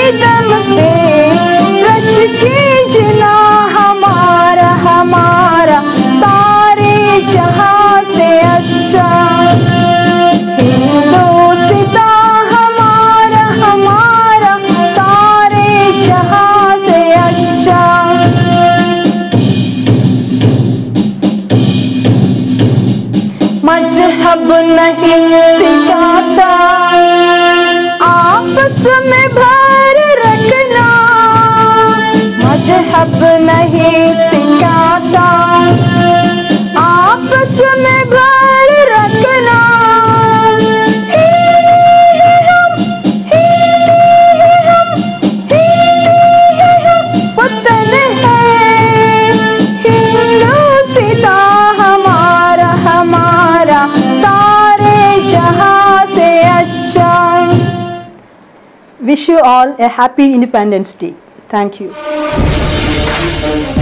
दम से रश कीजना हमारा हमारा सारे जहां से अच्छा। हिंदुस्तां हमारा हमारा सारे जहां से अच्छा। मजहब नहीं सिखाता आपस में भर रखना, मजहब नहीं सिखाता आपस में भर रखना। वतन है हिंदुस्तां हमारा हमारा सारे जहां से अच्छा। Wish you all a happy Independence Day. Thank you.